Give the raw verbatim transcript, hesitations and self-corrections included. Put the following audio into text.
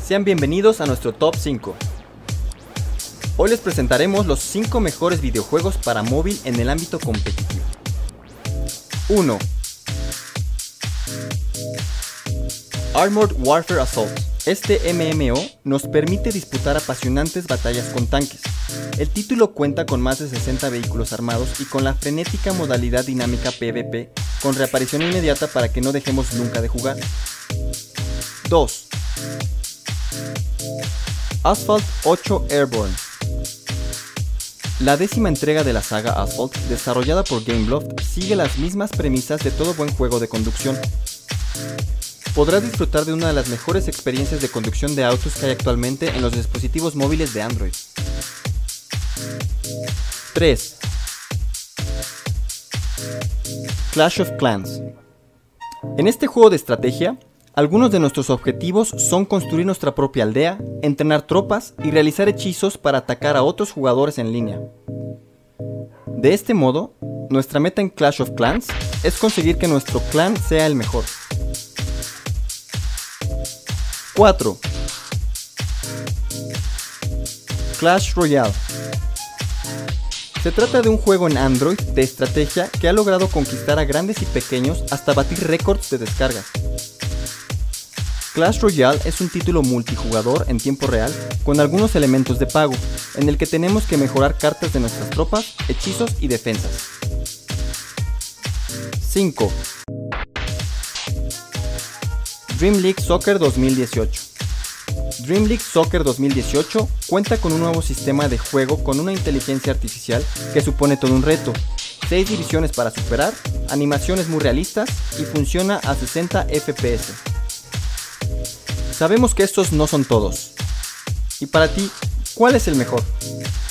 Sean bienvenidos a nuestro Top cinco. Hoy les presentaremos los cinco mejores videojuegos para móvil en el ámbito competitivo. uno. Armored Warfare Assault. Este M M O nos permite disputar apasionantes batallas con tanques. El título cuenta con más de sesenta vehículos armados y con la frenética modalidad dinámica PvP, con reaparición inmediata para que no dejemos nunca de jugar. dos. Asphalt ocho Airborne. La décima entrega de la saga Asphalt, desarrollada por Gameloft, sigue las mismas premisas de todo buen juego de conducción. Podrás disfrutar de una de las mejores experiencias de conducción de autos que hay actualmente en los dispositivos móviles de Android. tres. Clash of Clans. En este juego de estrategia, algunos de nuestros objetivos son construir nuestra propia aldea, entrenar tropas y realizar hechizos para atacar a otros jugadores en línea. De este modo, nuestra meta en Clash of Clans es conseguir que nuestro clan sea el mejor. cuatro. Clash Royale. Se trata de un juego en Android de estrategia que ha logrado conquistar a grandes y pequeños hasta batir récords de descargas. Clash Royale es un título multijugador en tiempo real con algunos elementos de pago, en el que tenemos que mejorar cartas de nuestras tropas, hechizos y defensas. cinco. Dream League Soccer dos mil dieciocho. Dream League Soccer dos mil dieciocho cuenta con un nuevo sistema de juego con una inteligencia artificial que supone todo un reto, seis divisiones para superar, animaciones muy realistas y funciona a sesenta F P S. Sabemos que estos no son todos. ¿Y para ti, cuál es el mejor?